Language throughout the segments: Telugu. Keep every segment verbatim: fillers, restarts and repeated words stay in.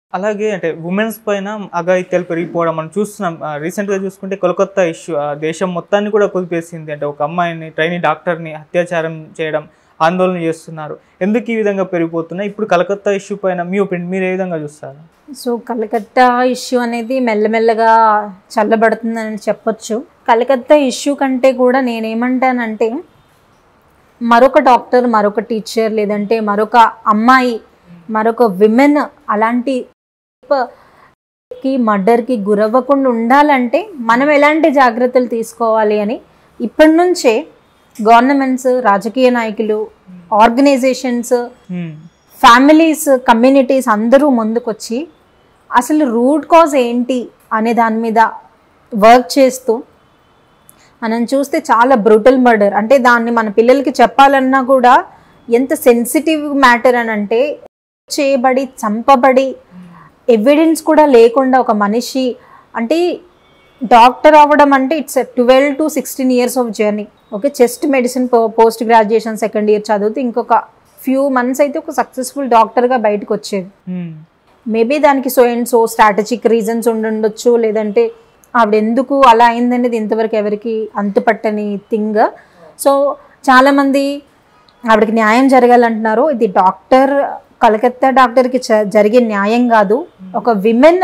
అలాగే అంటే ఉమెన్స్ పైన అఘాయిత్యాలు పెరిగిపోవడం మనం చూస్తున్నాం. రీసెంట్గా చూసుకుంటే కోల్కతా ఇష్యూ దేశం మొత్తాన్ని కూడా కుదిపేసింది. అంటే ఒక అమ్మాయిని ట్రైనీ డాక్టర్ని అత్యాచారం చేయడం, ఆందోళన చేస్తున్నారు. ఎందుకు ఈ విధంగా పెరిగిపోతున్నాయి? ఇప్పుడు కలకత్తా ఇష్యూ పైన మీ ఒపీనియన్ మీరు ఏ విధంగా చూస్తారు? సో కలకత్తా ఇష్యూ అనేది మెల్లమెల్లగా చల్లబడుతుందని చెప్పొచ్చు. కలకత్తా ఇష్యూ కంటే కూడా నేనేమంటానంటే, మరొక డాక్టర్, మరొక టీచర్, లేదంటే మరొక అమ్మాయి, మరొక విమెన్ అలాంటి కి మర్డర్కి గురవ్వకుండా ఉండాలంటే మనం ఎలాంటి జాగ్రత్తలు తీసుకోవాలి అని ఇప్పటి నుంచే గవర్నమెంట్స్, రాజకీయ నాయకులు, ఆర్గనైజేషన్స్, ఫ్యామిలీస్, కమ్యూనిటీస్ అందరూ ముందుకొచ్చి అసలు రూట్ కాజ్ ఏంటి అనే దాని మీద వర్క్ చేస్తూ, మనం చూస్తే చాలా బ్రూటల్ మర్డర్, అంటే దాన్ని మన పిల్లలకి చెప్పాలన్నా కూడా ఎంత సెన్సిటివ్ మ్యాటర్ అని అంటే, చేయబడి చంపబడి ఎవిడెన్స్ కూడా లేకుండా ఒక మనిషి, అంటే డాక్టర్ అవ్వడం అంటే it's twelve to sixteen years of journey. Okay, chest medicine post graduation second year చదివితే ఇంకొక ఫ్యూ మంత్స్ అయితే ఒక సక్సెస్ఫుల్ డాక్టర్గా బయటకు వచ్చేది. మేబీ దానికి so and so strategic reasons ఉండుండొచ్చు, లేదంటే ఆవిడ ఎందుకు అలా అయిందనేది ఇంతవరకు ఎవరికి అంతుపట్టని థింగ్. సో చాలామంది ఆవిడకి న్యాయం జరగాలంటున్నారు. ఇది డాక్టర్, కలకత్తా డాక్టర్కి జరిగే న్యాయం కాదు, ఒక విమెన్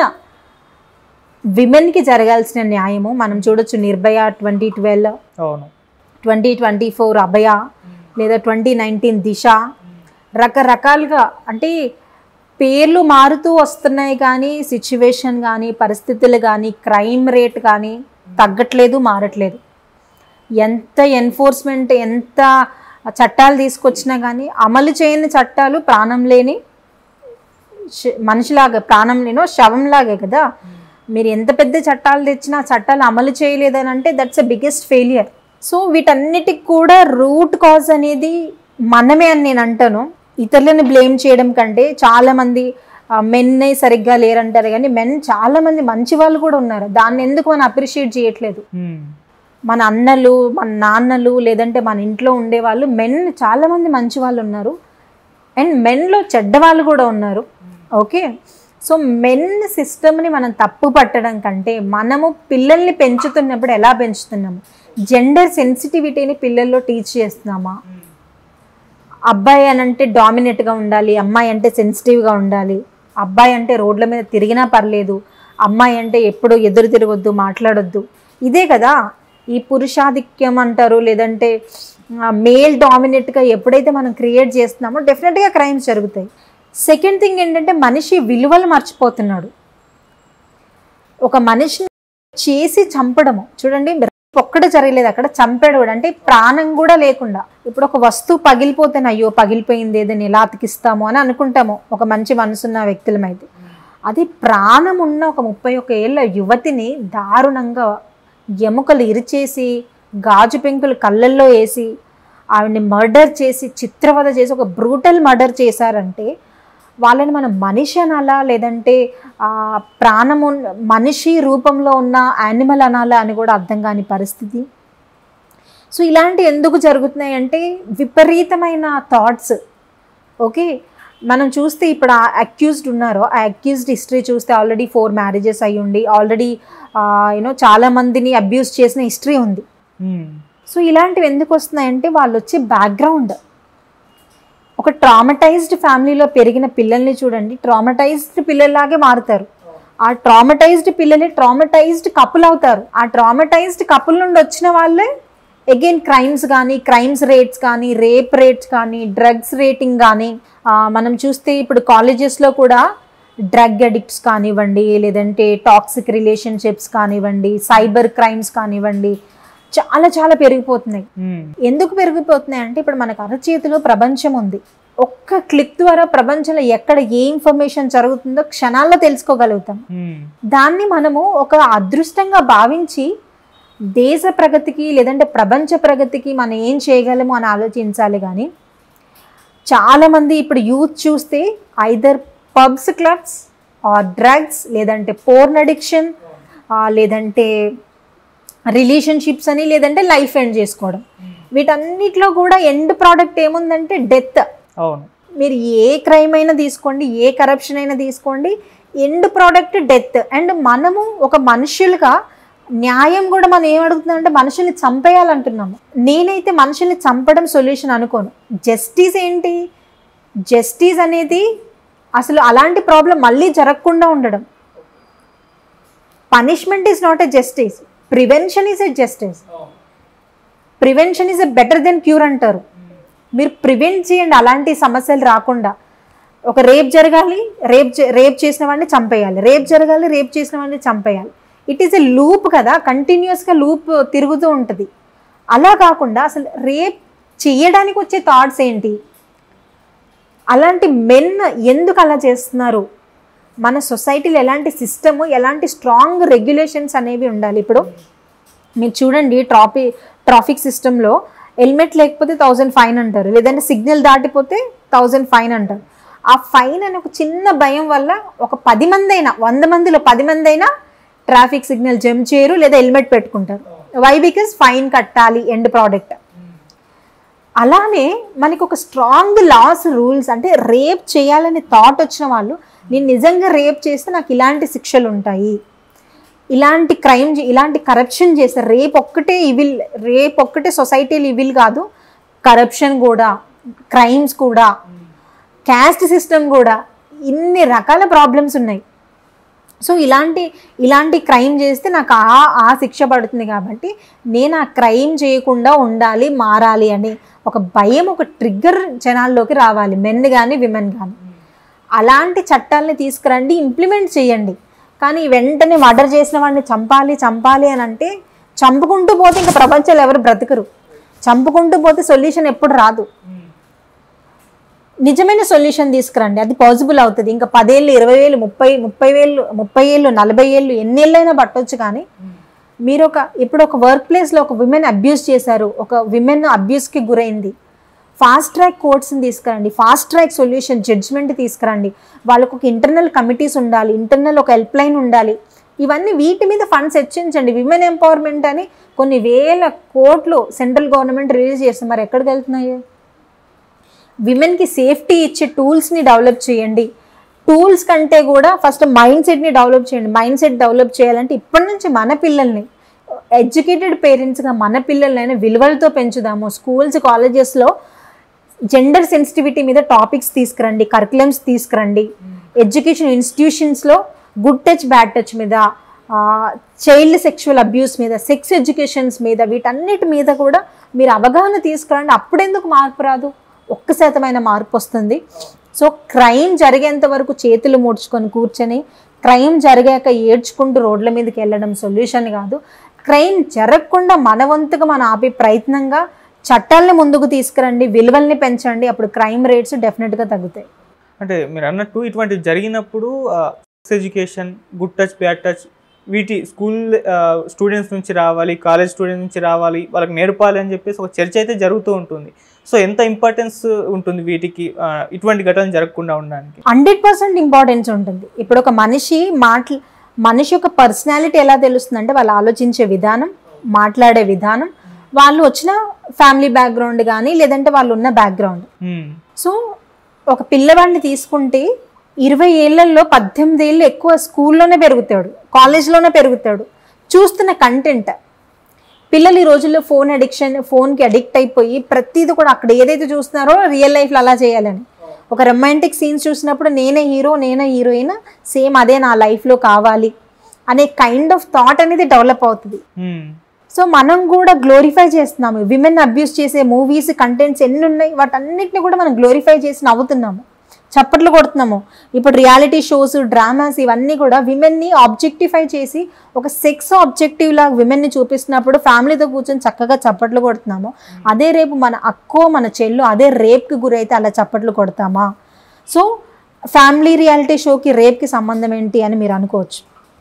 విమెన్కి జరగాల్సిన న్యాయము. మనం చూడొచ్చు Nirbhaya, twenty twelve twenty twenty four Abhaya, లేదా ట్వంటీ నైన్టీన్ దిశ, రకరకాలుగా అంటే పేర్లు మారుతూ వస్తున్నాయి కానీ సిచ్యువేషన్ కానీ పరిస్థితులు కానీ క్రైమ్ రేట్ కానీ తగ్గట్లేదు, మారట్లేదు. ఎంత ఎన్ఫోర్స్మెంట్, ఎంత చట్టాలు తీసుకొచ్చినా కానీ అమలు చేయని చట్టాలు ప్రాణం లేని మనిషిలాగా, ప్రాణం లేనో శవంలాగే కదా. మీరు ఎంత పెద్ద చట్టాలు తెచ్చినా చట్టాలు అమలు చేయలేదని అంటే that's a biggest failure. So వీటన్నిటికి కూడా రూట్ కాజ్ అనేది మనమే అని నేను అంటాను. ఇతరులను బ్లేమ్ చేయడం కంటే, చాలామంది మెన్నే సరిగ్గా లేరంటారు కానీ మెన్ చాలామంది మంచి వాళ్ళు కూడా ఉన్నారు. దాన్ని ఎందుకు మనం అప్రిషియేట్ చేయట్లేదు? మన అన్నలు, మన నాన్నలు, లేదంటే మన ఇంట్లో ఉండేవాళ్ళు మెన్ చాలామంది మంచి వాళ్ళు ఉన్నారు, అండ్ మెన్లో చెడ్డవాళ్ళు కూడా ఉన్నారు. ఓకే, సో మెన్ సిస్టమ్ని మనం తప్పు పట్టడం కంటే మనము పిల్లల్ని పెంచుతున్నప్పుడు ఎలా పెంచుతున్నాము, జెండర్ సెన్సిటివిటీని పిల్లల్లో టీచ్ చేస్తున్నామా? అబ్బాయి అని అంటే డామినేట్గా ఉండాలి, అమ్మాయి అంటే సెన్సిటివ్గా ఉండాలి, అబ్బాయి అంటే రోడ్ల మీద తిరిగినా పర్లేదు, అమ్మాయి అంటే ఎప్పుడూ ఎదురు తిరగొద్దు, మాట్లాడొద్దు. ఇదే కదా ఈ పురుషాధిక్యం అంటారు, లేదంటే మేల్ డామినేట్గా ఎప్పుడైతే మనం క్రియేట్ చేస్తున్నామో డెఫినెట్గా క్రైమ్స్ జరుగుతాయి. సెకండ్ థింగ్ ఏంటంటే మనిషి విలువలు మర్చిపోతున్నాడు. ఒక మనిషిని చేసి చంపడము చూడండి, ఒక్కడే జరగలేదు, అక్కడ చంపాడు కూడా, అంటే ప్రాణం కూడా లేకుండా. ఇప్పుడు ఒక వస్తువు పగిలిపోతేనే అయ్యో పగిలిపోయింది ఏదని ఎలా అతికిస్తాము అని అనుకుంటాము ఒక మంచి మనసున్న వ్యక్తులమైతే. అది ప్రాణం ఉన్న ఒక ముప్పై ఒక్క ఏళ్ళ యువతిని దారుణంగా ఎముకలు ఇరిచేసి, గాజు పెంకులు కళ్ళల్లో వేసి, ఆవిడ్ని మర్డర్ చేసి, చిత్రవద చేసి, ఒక బ్రూటల్ మర్డర్ చేశారంటే వాళ్ళని మనం మనిషి అనాలా, లేదంటే ప్రాణము మనిషి రూపంలో ఉన్న యానిమల్ అనాలా అని కూడా అర్థం కాని పరిస్థితి. సో ఇలాంటి ఎందుకు జరుగుతున్నాయి అంటే విపరీతమైన థాట్స్. ఓకే, మనం చూస్తే ఇప్పుడు ఆ అక్యూజ్డ్ ఉన్నారో, ఆ అక్యూజ్డ్ హిస్టరీ చూస్తే ఆల్రెడీ ఫోర్ మ్యారేజెస్ అయ్యి ఉండి, ఆల్రెడీ యూనో చాలా మందిని అబ్యూస్ చేసిన హిస్టరీ ఉంది. సో ఇలాంటివి ఎందుకు వస్తున్నాయంటే వాళ్ళు వచ్చే బ్యాక్గ్రౌండ్. ఒక ట్రామటైజ్డ్ ఫ్యామిలీలో పెరిగిన పిల్లల్ని చూడండి, ట్రామటైజ్డ్ పిల్లల్లాగే మారుతారు. ఆ ట్రామటైజ్డ్ పిల్లలే ట్రామటైజ్డ్ కపుల్ అవుతారు. ఆ ట్రామటైజ్డ్ కపుల్ నుండి వచ్చిన వాళ్ళే అగైన్ క్రైమ్స్ కానీ, క్రైమ్స్ రేట్స్ కానీ, రేప్ రేట్స్ కానీ, డ్రగ్స్ రేటింగ్ కానీ, మనం చూస్తే ఇప్పుడు కాలేజెస్లో కూడా డ్రగ్ అడిక్ట్స్ కానివ్వండి, లేదంటే టాక్సిక్ రిలేషన్షిప్స్ కానివ్వండి, సైబర్ క్రైమ్స్ కానివ్వండి, చాలా చాలా పెరిగిపోతున్నాయి. ఎందుకు పెరిగిపోతున్నాయి అంటే ఇప్పుడు మనకు అరచేతిలో ప్రపంచం ఉంది. ఒక్క క్లిక్ ద్వారా ప్రపంచంలో ఎక్కడ ఏ ఇన్ఫర్మేషన్ జరుగుతుందో క్షణాల్లో తెలుసుకోగలుగుతాం. దాన్ని మనము ఒక అదృష్టంగా భావించి దేశ ప్రగతికి, లేదంటే ప్రపంచ ప్రగతికి మనం ఏం చేయగలము అని ఆలోచించాలి. కానీ చాలామంది ఇప్పుడు యూత్ చూస్తే either pubs, clubs or drugs, లేదంటే పోర్న్ అడిక్షన్, లేదంటే రిలేషన్షిప్స్ అని, లేదంటే లైఫ్ ఎండ్ చేసుకోవడం. వీటన్నిటిలో కూడా ఎండ్ ప్రోడక్ట్ ఏముందంటే డెత్. మీరు ఏ క్రైమ్ అయినా తీసుకోండి, ఏ కరప్షన్ అయినా తీసుకోండి, ఎండ్ ప్రోడక్ట్ డెత్. అండ్ మనము ఒక మనుషులుగా న్యాయం కూడా మనం ఏం అడుగుతున్నాం అంటే మనుషుల్ని చంపేయాలంటున్నాము. నేనైతే మనుషుల్ని చంపడం సొల్యూషన్ అనుకోను. జస్టిస్ ఏంటి? జస్టిస్ అనేది అసలు అలాంటి ప్రాబ్లం మళ్ళీ జరగకుండా ఉండడం. Punishment is not a justice, prevention is a justice. Prevention is a better then cure అంటారు. మీరు ప్రివెంట్ చేయండి అలాంటి సమస్యలు రాకుండా. ఒక రేప్ జరగాలి, రేప్ రేప్ చేసిన వాడిని చంపేయాలి, రేప్ జరగాలి, రేప్ చేసిన వాడిని చంపేయాలి. ఇట్ ఈస్ ఎ లూప్ కదా, కంటిన్యూస్గా లూప్ తిరుగుతూ ఉంటుంది. అలా కాకుండా అసలు రేప్ చేయడానికి వచ్చే థాట్స్ ఏంటి? అలాంటి మెన్ ఎందుకు అలా చేస్తున్నారు? మన సొసైటీలో ఎలాంటి సిస్టము, ఎలాంటి స్ట్రాంగ్ రెగ్యులేషన్స్ అనేవి ఉండాలి. ఇప్పుడు మీరు చూడండి, ట్రాఫి ట్రాఫిక్ సిస్టంలో హెల్మెట్ లేకపోతే థౌజండ్ ఫైన్ అంటారు, లేదంటే సిగ్నల్ దాటిపోతే థౌజండ్ ఫైన్ అంటారు. ఆ ఫైన్ అని ఒక చిన్న భయం వల్ల ఒక పది మంది అయినా, వంద మందిలో పది మంది అయినా ట్రాఫిక్ సిగ్నల్ జంప్ చేయరు లేదా హెల్మెట్ పెట్టుకుంటారు. వై? బికాస్ ఫైన్ కట్టాలి, ఎండ్ ప్రోడక్ట్. అలానే మనకు ఒక స్ట్రాంగ్ లాస్, రూల్స్, అంటే రేప్ చేయాలనే థాట్ వచ్చిన వాళ్ళు, నేను నిజంగా రేప్ చేస్తే నాకు ఇలాంటి శిక్షలు ఉంటాయి, ఇలాంటి క్రైమ్, ఇలాంటి కరప్షన్ చేస్తే, రేప్ ఒక్కటే ఇవిల్, రేప్ ఒక్కటే సొసైటీలో ఇవిల్ కాదు, కరప్షన్ కూడా, క్రైమ్స్ కూడా, క్యాస్ట్ సిస్టమ్ కూడా, ఇన్ని రకాల ప్రాబ్లమ్స్ ఉన్నాయి. సో ఇలాంటి ఇలాంటి క్రైమ్ చేస్తే నాకు ఆ ఆ శిక్ష పడుతుంది కాబట్టి నేను ఆ క్రైమ్ చేయకుండా ఉండాలి, మారాలి అని ఒక భయం, ఒక ట్రిగ్గర్ జనాల్లోకి రావాలి, మెన్ కానీ విమెన్ కానీ. అలాంటి చట్టాలని తీసుకురండి, ఇంప్లిమెంట్ చేయండి. కానీ వెంటనే మర్డర్ చేసిన వాడిని చంపాలి చంపాలి అని అంటే చంపుకుంటూ పోతే ఇంకా ప్రపంచంలో ఎవరు బ్రతకరు. చంపుకుంటూ పోతే సొల్యూషన్ ఎప్పుడు రాదు. నిజమైన సొల్యూషన్ తీసుకురండి, అది పాసిబుల్ అవుతుంది. ఇంకా పదేళ్ళు, ఇరవై వేలు, ముప్పై ముప్పై వేలు ముప్పై ఏళ్ళు, నలభై ఏళ్ళు, ఎన్ని ఏళ్ళైనా పట్టవచ్చు. కానీ మీరు ఒక ఇప్పుడు ఒక వర్క్ ప్లేస్లో ఒక విమెన్ అబ్యూస్ చేశారు, ఒక విమెన్ అబ్యూస్కి గురైంది, ఫాస్ట్ ట్రాక్ కోర్ట్స్ని తీసుకురండి, ఫాస్ట్ ట్రాక్ సొల్యూషన్ జడ్జ్మెంట్ తీసుకురండి. వాళ్ళకు ఒక ఇంటర్నల్ కమిటీస్ ఉండాలి, ఇంటర్నల్ ఒక హెల్ప్ లైన్ ఉండాలి. ఇవన్నీ వీటి మీద ఫండ్స్ హెచ్చించండి. విమెన్ ఎంపవర్మెంట్ అని కొన్ని వేల కోట్లు సెంట్రల్ గవర్నమెంట్ రిలీజ్ చేస్తుంది, మరి ఎక్కడికి వెళ్తున్నాయి? విమెన్కి సేఫ్టీ ఇచ్చే టూల్స్ని డెవలప్ చేయండి. టూల్స్ కంటే కూడా ఫస్ట్ మైండ్ సెట్ని డెవలప్ చేయండి. మైండ్ సెట్ డెవలప్ చేయాలంటే ఇప్పటి నుంచి మన పిల్లల్ని, ఎడ్యుకేటెడ్ పేరెంట్స్గా మన పిల్లలైనా విలువలతో పెంచుదాము. స్కూల్స్, కాలేజెస్లో జెండర్ సెన్సిటివిటీ మీద టాపిక్స్ తీసుకురండి, కరికులమ్స్ తీసుకురండి. ఎడ్యుకేషన్ ఇన్స్టిట్యూషన్స్లో గుడ్ టచ్, బ్యాడ్ టచ్ మీద, చైల్డ్ సెక్షువల్ అబ్యూస్ మీద, సెక్స్ ఎడ్యుకేషన్స్ మీద, వీటన్నిటి మీద కూడా మీరు అవగాహన తీసుకురండి. అప్పుడెందుకు మార్పు రాదు? ఒక్క శాతమైన మార్పు వస్తుంది. సో క్రైమ్ జరిగేంత వరకు చేతులు ముడుచుకొని కూర్చొని, క్రైమ్ జరిగాక ఏడ్చుకుంటూ రోడ్ల మీదకి వెళ్ళడం సొల్యూషన్ కాదు. క్రైమ్ జరగకుండా మన వంతుగా మనం ఆపే ప్రయత్నంగా చట్టాలని ముందుకు తీసుకురండి, విలువల్ని పెంచండి. అప్పుడు క్రైమ్ రేట్స్ డెఫినెట్గా తగ్గుతాయి. అంటే మీరు అన్నట్టు ఇటువంటి జరిగినప్పుడు education, good touch, bad touch వీటి స్కూల్ స్టూడెంట్స్ నుంచి రావాలి, కాలేజ్ స్టూడెంట్స్ నుంచి రావాలి, వాళ్ళకి నేర్పాలి అని చెప్పేసి ఒక చర్చ అయితే జరుగుతూ ఉంటుంది. సో ఎంత ఇంపార్టెన్స్ ఉంటుంది వీటికి, ఇటువంటి ఘటనలు జరగకుండా ఉండడానికి? హండ్రెడ్ పర్సెంట్ ఇంపార్టెన్స్ ఉంటుంది. ఇప్పుడు ఒక మనిషి మాట్లా మనిషి యొక్క పర్సనాలిటీ ఎలా తెలుస్తుంది అంటే వాళ్ళు ఆలోచించే విధానం, మాట్లాడే విధానం, వాళ్ళు వచ్చిన ఫ్యామిలీ బ్యాక్గ్రౌండ్ కానీ లేదంటే వాళ్ళు ఉన్న బ్యాక్గ్రౌండ్. సో ఒక పిల్లవాడిని తీసుకుంటే ఇరవై ఏళ్లలో పద్దెనిమిది ఏళ్ళు ఎక్కువ స్కూల్లోనే పెరుగుతాడు, కాలేజ్లోనే పెరుగుతాడు. చూస్తున్న కంటెంట్, పిల్లలు ఈ రోజుల్లో ఫోన్ అడిక్షన్, ఫోన్కి అడిక్ట్ అయిపోయి ప్రతిదీ కూడా అక్కడ ఏదైతే చూస్తున్నారో రియల్ లైఫ్లో అలా చేయాలని. ఒక రొమాంటిక్ సీన్స్ చూసినప్పుడు నేనే హీరో, నేనే హీరోయిన్, సేమ్ అదే నా లైఫ్లో కావాలి అనే కైండ్ ఆఫ్ థాట్ అనేది డెవలప్ అవుతుంది. సో మనం కూడా గ్లోరిఫై చేస్తున్నాము. విమెన్ అబ్యూస్ చేసే మూవీస్, కంటెంట్స్ ఎన్ని ఉన్నాయి, వాటన్నిటిని కూడా మనం గ్లోరిఫై చేసి నవ్వుతున్నాము, చప్పట్లు కొడుతున్నాము. ఇప్పుడు రియాలిటీ షోస్, డ్రామాస్ ఇవన్నీ కూడా విమెన్ని ఆబ్జెక్టిఫై చేసి ఒక సెక్స్ ఆబ్జెక్టివ్ లాగా విమెన్ని చూపిస్తున్నప్పుడు ఫ్యామిలీతో కూర్చొని చక్కగా చప్పట్లు కొడుతున్నాము. అదే రేపు మన అక్కో మన చెల్లు అదే రేప్కి గురైతే అలా చప్పట్లు కొడతామా? సో ఫ్యామిలీ రియాలిటీ షోకి రేప్కి సంబంధం ఏంటి అని మీరు అనుకోవచ్చు.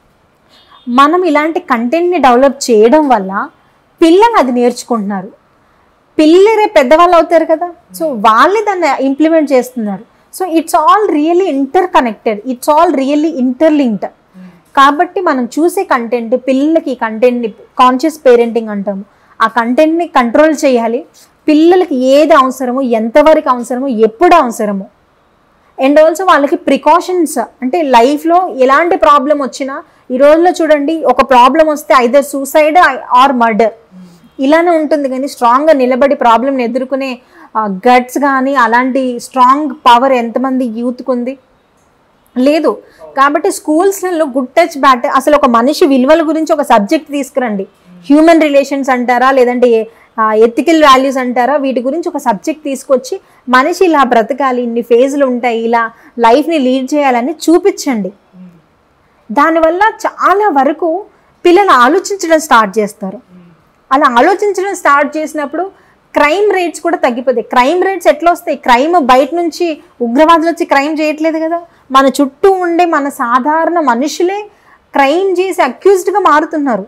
మనం ఇలాంటి కంటెంట్ని డెవలప్ చేయడం వల్ల పిల్లలు అది నేర్చుకుంటున్నారు. పిల్లలే పెద్దవాళ్ళు అవుతారు కదా, సో వాళ్ళే దాన్ని ఇంప్లిమెంట్ చేస్తున్నారు. So it's all really interconnected, it's all really interlinked. కాబట్టి మనం చూసే కంటెంట్, పిల్లలకి ఈ కంటెంట్ని కాన్షియస్ పేరెంటింగ్ అంటాము, ఆ కంటెంట్ని కంట్రోల్ చేయాలి. పిల్లలకి ఏది అవసరమో, ఎంతవరకు అవసరమో, ఎప్పుడు అవసరమో, అండ్ ఆల్సో వాళ్ళకి ప్రికాషన్స్, అంటే లైఫ్లో ఎలాంటి ప్రాబ్లం వచ్చినా ఈ రోజుల్లో చూడండి, ఒక ప్రాబ్లం వస్తే ఐదర్ సూసైడ్ ఆర్ మర్డర్ ఇలానే ఉంటుంది. కానీ స్ట్రాంగ్గా నిలబడి ప్రాబ్లంని ఎదుర్కొనే గట్స్ కానీ అలాంటి స్ట్రాంగ్ పవర్ ఎంతమంది యూత్కి ఉంది? లేదు. కాబట్టి స్కూల్స్లలో గుడ్ టచ్ బ్యాడ్ టచ్, అసలు ఒక మనిషి విలువల గురించి ఒక సబ్జెక్ట్ తీసుకురండి. హ్యూమన్ రిలేషన్స్ అంటారా, లేదంటే ఎథికల్ వాల్యూస్ అంటారా, వీటి గురించి ఒక సబ్జెక్ట్ తీసుకొచ్చి మనిషి ఇలా బ్రతకాలి, ఇన్ని ఫేజ్లు ఉంటాయి, ఇలా లైఫ్ని లీడ్ చేయాలని చూపించండి. దానివల్ల చాలా వరకు పిల్లలు ఆలోచించడం స్టార్ట్ చేస్తారు. అలా ఆలోచించడం స్టార్ట్ చేసినప్పుడు క్రైమ్ రేట్స్ కూడా తగ్గిపోతాయి. క్రైమ్ రేట్స్ ఎట్లా వస్తాయి? క్రైమ్ బయట నుంచి ఉగ్రవాదులు వచ్చి క్రైమ్ చేయట్లేదు కదా, మన చుట్టూ ఉండే మన సాధారణ మనుషులే క్రైమ్ చేసి అక్యూజ్డ్గా మారుతున్నారు.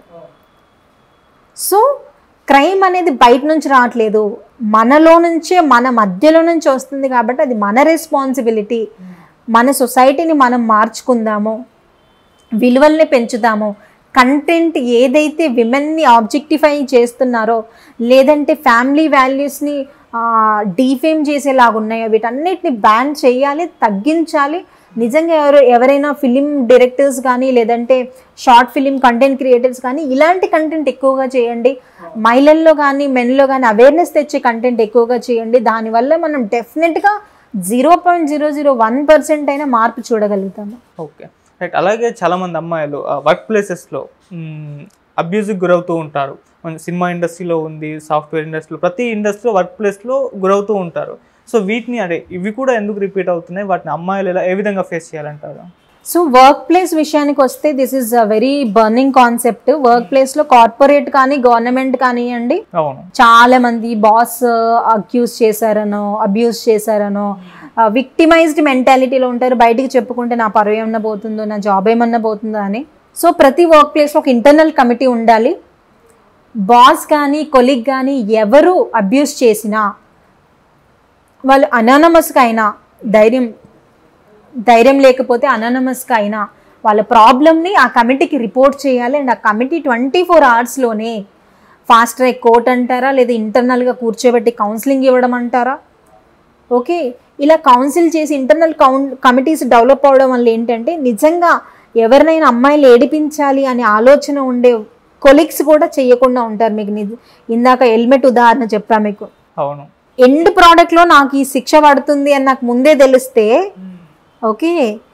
సో క్రైమ్ అనేది బయట నుంచి రావట్లేదు, మనలో నుంచే, మన మధ్యలో నుంచి వస్తుంది. కాబట్టి అది మన రెస్పాన్సిబిలిటీ. మన సొసైటీని మనం మార్చుకుందాము, విలువల్ని పెంచుదాము. కంటెంట్ ఏదైతే విమెన్ని ఆబ్జెక్టిఫై చేస్తున్నారో, లేదంటే ఫ్యామిలీ వాల్యూస్ని డీఫేమ్ చేసేలాగా ఉన్నాయో, వీటన్నిటిని బ్యాన్ చేయాలి, తగ్గించాలి. నిజంగా ఎవరు ఎవరైనా ఫిలిం డైరెక్టర్స్ కానీ, లేదంటే షార్ట్ ఫిలిం కంటెంట్ క్రియేటర్స్ కానీ ఇలాంటి కంటెంట్ ఎక్కువగా చేయండి. మహిళల్లో కానీ మెన్లో కానీ అవేర్నెస్ తెచ్చే కంటెంట్ ఎక్కువగా చేయండి. దానివల్ల మనం డెఫినెట్గా zero point zero zero one percent అయినా మార్పు చూడగలుగుతాము. Okay, right. అలాగే చాలామంది అమ్మాయిలు వర్క్ ప్లేసెస్లో అబ్యూజ్కి గురవుతూ ఉంటారు. సినిమా ఇండస్ట్రీలో ఉంది, సాఫ్ట్వేర్ ఇండస్ట్రీలో, ప్రతి ఇండస్ట్రీలో వర్క్ ప్లేస్లో గురవుతూ ఉంటారు. సో వీటిని అదే ఇవి కూడా ఎందుకు రిపీట్ అవుతున్నాయి, వాటిని అమ్మాయిలు ఎలా ఏ విధంగా ఫేస్ చేయాలంటారు? సో వర్క్ ప్లేస్ విషయానికి వస్తే this is a very burning concept. Work ప్లేస్లో కార్పొరేట్ కానీ గవర్నమెంట్ కానివ్వండి, చాలా మంది బాస్ అక్యూజ్ చేశారనో, అబ్యూజ్ చేశారనో, విక్టిమైజ్డ్ మెంటాలిటీలో ఉంటారు. బయటికి చెప్పుకుంటే నా పరువు ఏమన్నా పోతుందో, నా జాబ్ ఏమన్నా పోతుందో అని. సో ప్రతి వర్క్ ప్లేస్లో ఒక ఇంటర్నల్ కమిటీ ఉండాలి. బాస్ కానీ కొలీగ్ కానీ ఎవరు అబ్యూజ్ చేసినా వాళ్ళు అనానమస్గా అయినా, ధైర్యం ధైర్యం లేకపోతే అనానమస్గా అయినా వాళ్ళ ప్రాబ్లమ్ని ఆ కమిటీకి రిపోర్ట్ చేయాలి. అండ్ ఆ కమిటీ ట్వంటీ ఫోర్ అవర్స్లోనే ఫాస్ట్ ట్రాక్ కోర్ట్ అంటారా, లేదా ఇంటర్నల్గా కూర్చోబెట్టి కౌన్సిలింగ్ ఇవ్వడం అంటారా, ఓకే, ఇలా కౌన్సిల్ చేసి ఇంటర్నల్ కౌన్ కమిటీస్ డెవలప్ అవడం వల్ల ఏంటంటే నిజంగా ఎవరినైనా అమ్మాయిలు ఏడిపించాలి అనే ఆలోచన ఉండే కొలీగ్స్ కూడా చేయకుండా ఉంటారు. మీకు ఇందాక హెల్మెట్ ఉదాహరణ చెప్పా మీకు. అవును. ఎండ్ ప్రోడక్ట్లో నాకు ఈ శిక్ష పడుతుంది అని నాకు ముందే తెలిస్తే, ఓకే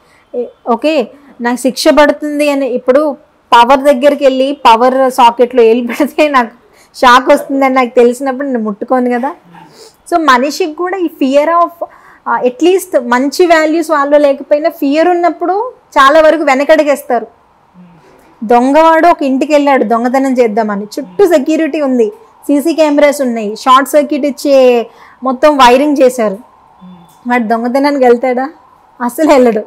ఓకే నాకు శిక్ష పడుతుంది అని, ఇప్పుడు పవర్ దగ్గరికి వెళ్ళి పవర్ సాకెట్లో వెళ్ళి పెడితే నాకు షాక్ వస్తుంది అని నాకు తెలిసినప్పుడు నేను ముట్టుకోను కదా. సో మనిషికి కూడా ఈ ఫియర్ ఆఫ్ అట్లీస్ట్ మంచి వాల్యూస్ వాళ్ళు లేకపోయినా ఫియర్ ఉన్నప్పుడు చాలా వరకు వెనకడిగేస్తారు. దొంగవాడు ఒక ఇంటికి వెళ్ళాడు దొంగతనం చేద్దామని, చుట్టూ సెక్యూరిటీ ఉంది, సీసీ కెమెరాస్ ఉన్నాయి, షార్ట్ సర్క్యూట్ ఇచ్చే మొత్తం వైరింగ్ చేశారు. వాడు దొంగతనానికి వెళ్తాడా? అసలు వెళ్ళడు.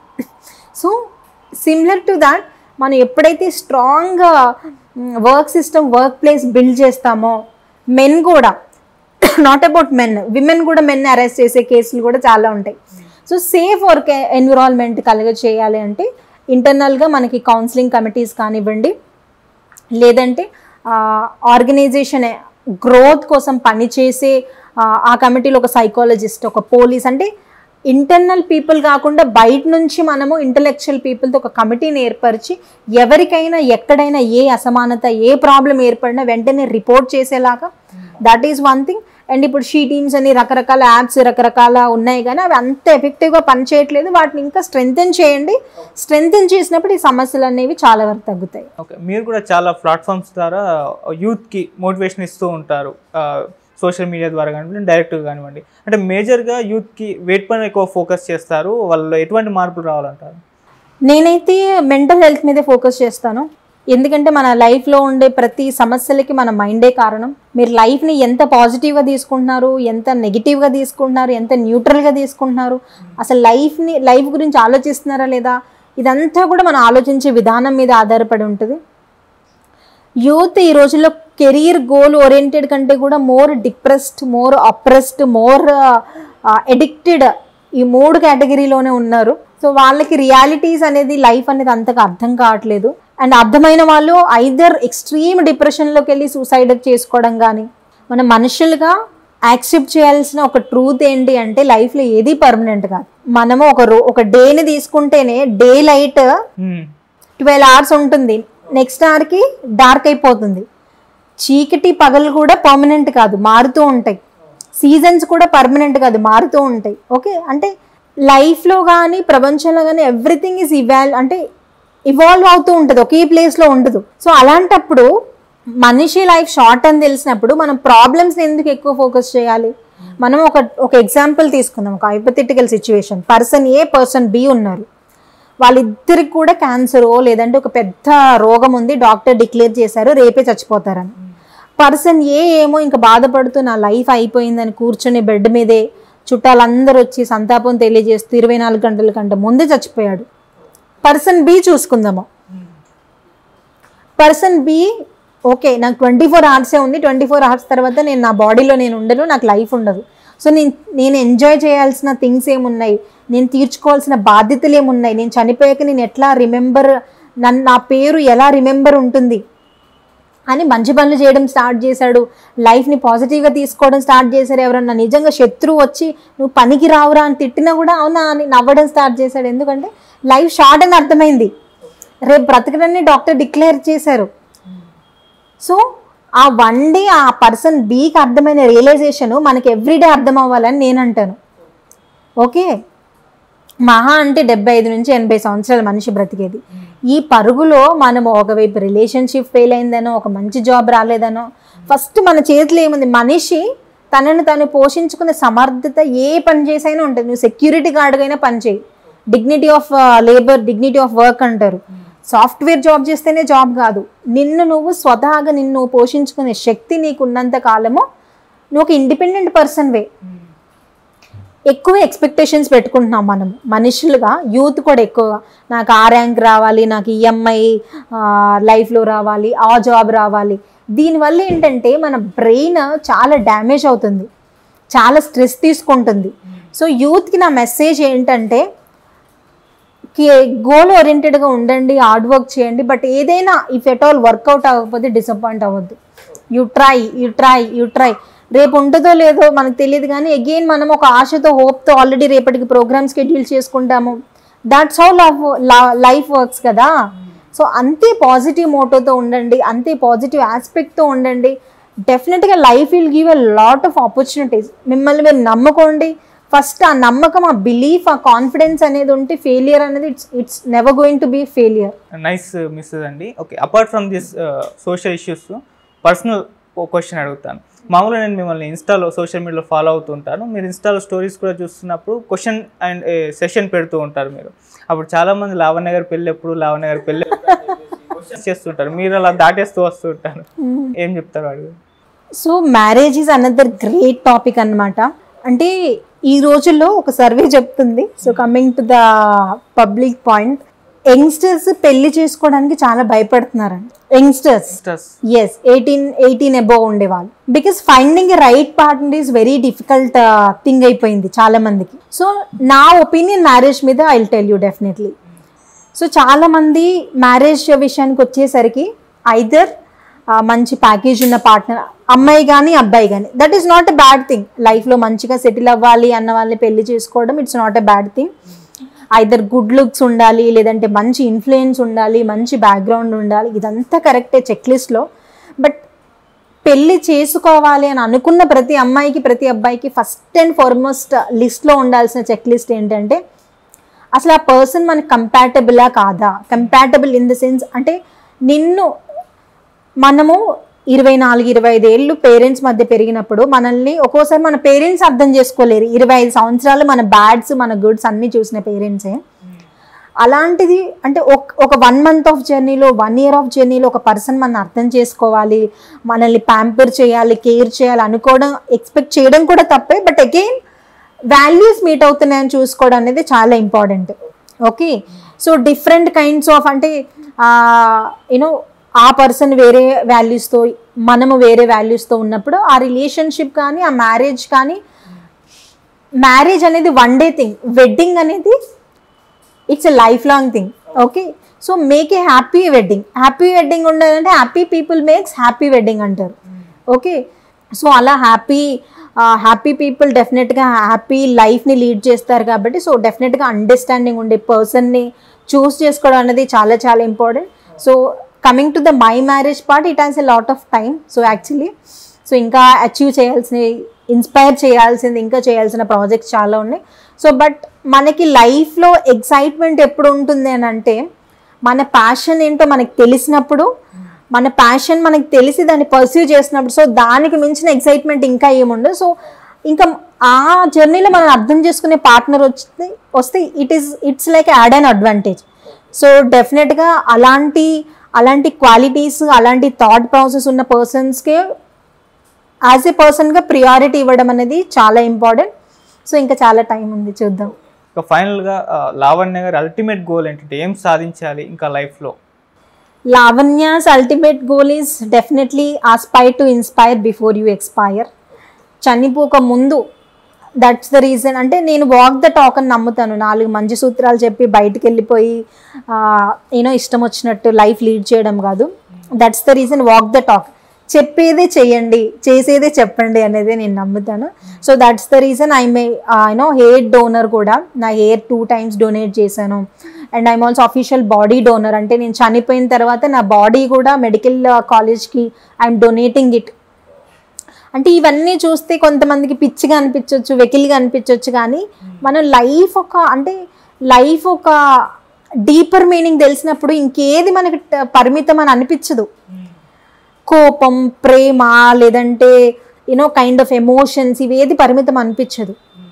సో సిమిలర్ టు దాట్ మనం ఎప్పుడైతే strong work system, workplace build చేస్తామో, మెన్ కూడా, నాట్ అబౌట్ మెన్, విమెన్ కూడా మెన్ అరెస్ట్ చేసే కేసులు కూడా చాలా ఉంటాయి. సో సేఫ్ వర్క్ ఎన్విరాన్మెంట్ కలుగ చేయాలి అంటే ఇంటర్నల్గా మనకి కౌన్సిలింగ్ కమిటీస్ కానివ్వండి, లేదంటే ఆర్గనైజేషన్ గ్రోత్ కోసం పనిచేసే ఆ కమిటీలో ఒక సైకాలజిస్ట్, ఒక పోలీస్, అంటే ఇంటర్నల్ పీపుల్ కాకుండా బయట నుంచి మనము ఇంటలెక్చువల్ పీపుల్తో ఒక కమిటీని ఏర్పరిచి ఎవరికైనా ఎక్కడైనా ఏ అసమానత, ఏ ప్రాబ్లం ఏర్పడినా వెంటనే రిపోర్ట్ చేసేలాగా, that is one thing. And ఇప్పుడు షీ టీమ్స్ అని రకరకాల యాప్స్ రకరకాల ఉన్నాయి, కానీ అవి అంత ఎఫెక్టివ్గా పనిచేయట్లేదు. వాటిని ఇంకా స్ట్రెంగ్తెన్ చేయండి. స్ట్రెంగ్తెన్ చేసినప్పుడు ఈ సమస్యలు అనేవి చాలా వరకు తగ్గుతాయి. ఓకే, మీరు కూడా చాలా ప్లాట్ఫామ్స్ ద్వారా యూత్కి మోటివేషన్ ఇస్తూ ఉంటారు, సోషల్ మీడియా ద్వారా కానివ్వండి, డైరెక్ట్గా కానివ్వండి. అంటే మేజర్గా యూత్కి వెయిట్ పైన ఎక్కువ ఫోకస్ చేస్తారు, వాళ్ళు ఎటువంటి మార్పులు రావాలంటారు? నేనైతే మెంటల్ హెల్త్ మీదే ఫోకస్ చేస్తాను. ఎందుకంటే మన లైఫ్లో ఉండే ప్రతి సమస్యలకి మన మైండే కారణం. మీరు లైఫ్ని ఎంత పాజిటివ్గా తీసుకుంటున్నారు, ఎంత నెగిటివ్గా తీసుకుంటున్నారు, ఎంత న్యూట్రల్గా తీసుకుంటున్నారు, అసలు లైఫ్ని లైఫ్ గురించి ఆలోచిస్తున్నారా లేదా, ఇదంతా కూడా మనం ఆలోచించే విధానం మీద ఆధారపడి ఉంటుంది. యూత్ ఈ రోజుల్లో కెరీర్ గోల్ ఓరియంటెడ్ కంటే కూడా more depressed, more oppressed, more addicted, ఈ మూడు కేటగిరీలోనే ఉన్నారు. సో వాళ్ళకి రియాలిటీస్ అనేది, లైఫ్ అనేది అంతగా అర్థం కావట్లేదు. అండ్ అర్థమైన వాళ్ళు ఐదర్ ఎక్స్ట్రీమ్ డిప్రెషన్లోకి వెళ్ళి సూసైడ్ చేసుకోవడం కానీ. మనం మనుషులుగా యాక్సెప్ట్ చేయాల్సిన ఒక ట్రూత్ ఏంటి అంటే లైఫ్లో ఏది పర్మనెంట్ కాదు. మనము ఒక రో ఒక డేని తీసుకుంటేనే డే లైట్ ట్వెల్వ్ అవర్స్ ఉంటుంది, నెక్స్ట్ అవర్కి డార్క్ అయిపోతుంది. చీకటి పగలు కూడా పర్మనెంట్ కాదు, మారుతూ ఉంటాయి. సీజన్స్ కూడా పర్మనెంట్ కాదు, మారుతూ ఉంటాయి. ఓకే, అంటే లైఫ్లో కానీ ప్రపంచంలో కానీ ఎవ్రీథింగ్ ఈజ్ ఇవాల్ అంటే ఇవాల్వ్ అవుతూ ఉంటుంది, ఒకే ప్లేస్లో ఉండదు. సో అలాంటప్పుడు మనిషి లైఫ్ షార్ట్ అని తెలిసినప్పుడు మనం ప్రాబ్లమ్స్ని ఎందుకు ఎక్కువ ఫోకస్ చేయాలి? మనం ఒక ఒక ఎగ్జాంపుల్ తీసుకుందాం, ఒక hypothetical situation. Person A, person B ఉన్నారు. వాళ్ళిద్దరికి కూడా క్యాన్సరో లేదంటే ఒక పెద్ద రోగం ఉంది, డాక్టర్ డిక్లేర్ చేశారు రేపే చచ్చిపోతారని. పర్సన్ ఏ ఏమో ఇంకా బాధపడుతూ నా లైఫ్ అయిపోయిందని కూర్చొని బెడ్ మీదే చుట్టాలందరూ వచ్చి సంతాపం తెలియజేస్తూ ఇరవై నాలుగు గంటల కంటే ముందే చచ్చిపోయాడు. పర్సన్ బి చూసుకుందాము. పర్సన్ బి ఓకే, నాకు ట్వంటీ ఫోర్ అవర్సే ఉంది, ట్వంటీ ఫోర్ అవర్స్ తర్వాత నేను నా బాడీలో నేను ఉండను, నాకు లైఫ్ ఉండదు. సో నేను నేను ఎంజాయ్ చేయాల్సిన థింగ్స్ ఏమున్నాయి, నేను తీర్చుకోవాల్సిన బాధ్యతలు ఏమున్నాయి, నేను చనిపోయాక నేను ఎట్లా రిమెంబర్, నన్ను నా పేరు ఎలా రిమెంబర్ ఉంటుంది అని మంచి పనులు చేయడం స్టార్ట్ చేశాడు. లైఫ్ని పాజిటివ్గా తీసుకోవడం స్టార్ట్ చేశారు. ఎవరన్నా నిజంగా శత్రువు వచ్చి నువ్వు పనికి రావురా అని తిట్టినా కూడా అవునా అని నవ్వడం స్టార్ట్ చేశాడు. ఎందుకంటే లైఫ్ షార్ట్ అని అర్థమైంది, రేపు బ్రతకడాన్ని డాక్టర్ డిక్లేర్ చేశారు. సో ఆ వన్ డే ఆ పర్సన్ బీకి అర్థమైన రియలైజేషన్ మనకి ఎవ్రీడే అర్థం అవ్వాలని నేను అంటాను. ఓకే, మహా అంటే డెబ్బై ఐదు నుంచి ఎనభై సంవత్సరాల మనిషి బ్రతికేది. ఈ పరుగులో మనము ఒకవైపు రిలేషన్షిప్ ఫెయిల్ అయిందనో, ఒక మంచి జాబ్ రాలేదనో, ఫస్ట్ మన చేతిలో ఏముంది? మనిషి తనను తను పోషించుకునే సమర్థత ఏ పని చేసైనా ఉంటుంది. నువ్వు సెక్యూరిటీ గార్డ్గా పని చేయి, dignity of labour, dignity of work అంటారు. సాఫ్ట్వేర్ జాబ్ చేస్తేనే జాబ్ కాదు, నిన్ను నువ్వు స్వతహాగా నిన్ను పోషించుకునే శక్తి నీకు ఉన్నంత కాలము నువ్వు ఒక ఇండిపెండెంట్ పర్సన్వే. ఎక్కువ ఎక్స్పెక్టేషన్స్ పెట్టుకుంటున్నాం మనం మనుషులుగా, యూత్ కూడా ఎక్కువగా నాకు ఆ ర్యాంక్ రావాలి, నాకు ఈఎంఐ లైఫ్లో రావాలి, ఆ జాబ్ రావాలి. దీనివల్ల ఏంటంటే మన బ్రెయిన్ చాలా డ్యామేజ్ అవుతుంది, చాలా స్ట్రెస్ తీసుకుంటుంది. సో యూత్కి నా మెసేజ్ ఏంటంటే గోల్ ఓరియంటెడ్గా ఉండండి, హార్డ్ వర్క్ చేయండి. బట్ ఏదైనా ఇఫ్ ఎట్ ఆల్ వర్కౌట్ అవ్వకపోతే డిసప్పాయింట్ అవ్వద్దు. You try you try you try రేపు ఉంటుందో లేదో మనకు తెలియదు, కానీ అగైన్ మనం ఒక ఆశతో హోప్తో ఆల్రెడీ రేపటికి ప్రోగ్రామ్ షెడ్యూల్ చేసుకుంటాము. దాట్స్ హౌ లైఫ్ వర్క్స్ కదా. సో అంతే పాజిటివ్ మోటోతో ఉండండి, అంతే పాజిటివ్ ఆస్పెక్ట్తో ఉండండి. డెఫినెట్గా life will give a lot of opportunities. మిమ్మల్ని మీరు నమ్ముకోండి. ఫస్ట్ ఆ నమ్మకం, ఆ బిలీఫ్, ఆ కాన్ఫిడెన్స్ అనేది ఉంటే ఫెయిలియర్ అనేది it's it's never going to be failure. Nice Mrs అండి. Okay, apart from this social issues personal question అడుగుతాను. మామూలుగా నేను మిమ్మల్ని ఇన్స్టాలో సోషల్ మీడియాలో ఫాలో అవుతూ ఉంటాను. మీరు ఇన్స్టాలో స్టోరీస్ కూడా చూస్తున్నప్పుడు క్వశ్చన్ అండ్ సెషన్ పెడుతూ ఉంటారు మీరు. అప్పుడు చాలామంది లావణ్య గారి పెళ్ళి ఎప్పుడు, లావణ్య గారి పెళ్ళి క్వశ్చన్స్ చేస్తుంటారు, మీరు అలా దాటేస్తూ వస్తూ ఉంటారు. ఏం చెప్తారు అడుగు? So marriage is another great topic అన్నమాట. అంటే ఈ రోజుల్లో ఒక సర్వే చెప్తుంది. So coming to the public point, youngsters పెళ్లి చేసుకోవడానికి చాలా భయపడుతున్నారండి. Youngsters as eighteen eighteen above ఉండేవాళ్ళు, because finding a right partner is very difficult thing అయిపోయింది చాలా మందికి. సో నా ఒపీనియన్ మ్యారేజ్ మీద I will tell you definitely. So చాలా మంది మ్యారేజ్ విషయానికి వచ్చేసరికి ఐదర్ మంచి ప్యాకేజ్ ఉన్న పార్ట్నర్, అమ్మాయి కానీ అబ్బాయి కానీ, that is not a bad thing. లైఫ్లో మంచిగా సెటిల్ అవ్వాలి అన్న వాళ్ళని పెళ్లి చేసుకోవడం it's not a bad thing. Either good looks ఉండాలి, లేదంటే మంచి ఇన్ఫ్లుయెన్స్ ఉండాలి, మంచి బ్యాక్గ్రౌండ్ ఉండాలి, ఇదంతా కరెక్టే చెక్ లిస్ట్లో. బట్ పెళ్ళి చేసుకోవాలి అని అనుకున్న ప్రతి అమ్మాయికి, ప్రతి అబ్బాయికి ఫస్ట్ అండ్ ఫార్మోస్ట్ లిస్ట్లో ఉండాల్సిన చెక్ లిస్ట్ ఏంటంటే అసలు ఆ పర్సన్ మనకి కంపాటబులా కాదా. కంపాటబుల్ ఇన్ ద సెన్స్ అంటే నిన్ను మనము ఇరవై నాలుగు ఇరవై ఐదు ఏళ్ళు పేరెంట్స్ మధ్య పెరిగినప్పుడు మనల్ని ఒక్కోసారి మన పేరెంట్స్ అర్థం చేసుకోలేరు. ఇరవై ఐదు సంవత్సరాలు మన బ్యాడ్స్ మన గుడ్స్ అన్నీ చూసిన పేరెంట్సే. అలాంటిది అంటే ఒక వన్ మంత్ ఆఫ్ జర్నీలో, వన్ ఇయర్ ఆఫ్ జర్నీలో ఒక పర్సన్ మన అర్థం చేసుకోవాలి, మనల్ని ప్యాంపర్ చేయాలి, కేర్ చేయాలి అనుకోవడం, ఎక్స్పెక్ట్ చేయడం కూడా తప్పే. బట్ అగైన్ వాల్యూస్ మీట్ అవుతున్నాయని చూసుకోవడం అనేది చాలా important. Okay, so different kinds of అంటే యూనో ఆ పర్సన్ వేరే వాల్యూస్తో, మనము వేరే వాల్యూస్తో ఉన్నప్పుడు ఆ రిలేషన్షిప్ కానీ ఆ మ్యారేజ్ కానీ, మ్యారేజ్ అనేది వన్ డే థింగ్, వెడ్డింగ్ అనేది it's a lifelong thing. Okay, so make a happy wedding. Happy wedding ఉండాలంటే happy people makes happy wedding అంటారు. ఓకే, సో అలా హ్యాపీ హ్యాపీ పీపుల్ డెఫినెట్గా హ్యాపీ లైఫ్ని లీడ్ చేస్తారు కాబట్టి సో డెఫినెట్గా అండర్స్టాండింగ్ ఉండే పర్సన్ని చూస్ చేసుకోవడం అనేది చాలా చాలా important. So coming to the my marriage part, it has a lot of time. So actually so ఇంకా అచీవ్ చేయాల్సిన, ఇన్స్పైర్ చేయాల్సింది, ఇంకా చేయాల్సిన ప్రాజెక్ట్స్ చాలా ఉన్నాయి. సో బట్ మనకి లైఫ్లో ఎక్సైట్మెంట్ ఎప్పుడు ఉంటుంది అని అంటే మన ప్యాషన్ ఏంటో మనకు తెలిసినప్పుడు, మన ప్యాషన్ మనకు తెలిసి దాన్ని పర్సూ చేసినప్పుడు. సో దానికి మించిన ఎక్సైట్మెంట్ ఇంకా ఏముండదు. సో ఇంకా ఆ జర్నీలో మనం అర్థం చేసుకునే పార్ట్నర్ వచ్చి వస్తే it is it's like add and advantage. So డెఫినెట్గా అలాంటి అలాంటి క్వాలిటీస్, అలాంటి థాట్ ప్రాసెస్ ఉన్న పర్సన్స్కే యాజ్ ఏ పర్సన్గా ప్రియారిటీ ఇవ్వడం అనేది చాలా ఇంపార్టెంట్. సో ఇంకా చాలా టైం ఉంది, చూద్దాం. ఇక ఫైనల్గా లావణ్య గారి అల్టిమేట్ గోల్ ఏంటంటే ఏం సాధించాలి ఇంకా లైఫ్లో? Lavanya's ultimate goal is definitely aspire to inspire before you expire. చనిపోక ముందు, దట్స్ ద రీజన్. అంటే నేను వాక్ ద టాక్ అని నమ్ముతాను. నాలుగు మంచి సూత్రాలు చెప్పి బయటికి వెళ్ళిపోయి ఏనో ఇష్టం వచ్చినట్టు లైఫ్ లీడ్ చేయడం కాదు. That's the reason walk the talk. చెప్పేదే చెయ్యండి, చేసేదే చెప్పండి అనేది నేను నమ్ముతాను. So that's the reason I may you know hair donor కూడా, నా హెయిర్ టూ టైమ్స్ డొనేట్ చేశాను. And I'm also official body donor. అంటే నేను చనిపోయిన తర్వాత నా బాడీ కూడా మెడికల్ కాలేజ్కి ఐఎమ్ డొనేటింగ్ ఇట్. అంటే ఇవన్నీ చూస్తే కొంతమందికి పిచ్చిగా అనిపించవచ్చు, వెకిలిగా అనిపించవచ్చు, కానీ మనం లైఫ్ ఒక అంటే లైఫ్ ఒక డీపర్ మీనింగ్ తెలిసినప్పుడు ఇంకేది మనకి పరిమితం అని అనిపించదు. కోపం, ప్రేమ, లేదంటే యూనో కైండ్ ఆఫ్ ఎమోషన్స్, ఇవేది పరిమితం అనిపించదు.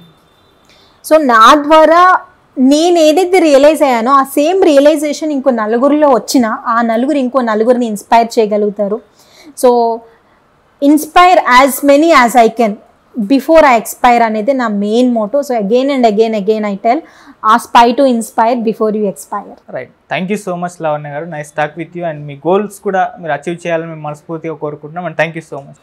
సో నా ద్వారా నేను ఏదైతే రియలైజ్ అయ్యానో ఆ సేమ్ రియలైజేషన్ ఇంకో నలుగురిలో వచ్చిన ఆ నలుగురు ఇంకో నలుగురిని ఇన్స్పైర్ చేయగలుగుతారు. So inspire as many as I can before I expire అనేది నా main motto. So again and again again I tell aspire to inspire before you expire. Right, thank you so much Lavanya garu. Nice talk with you. And మీ గోల్స్ కూడా మీరు అచీవ్ చేయాలని మేము మనస్ఫూర్తిగా కోరుకుంటున్నాం. And thank you so much.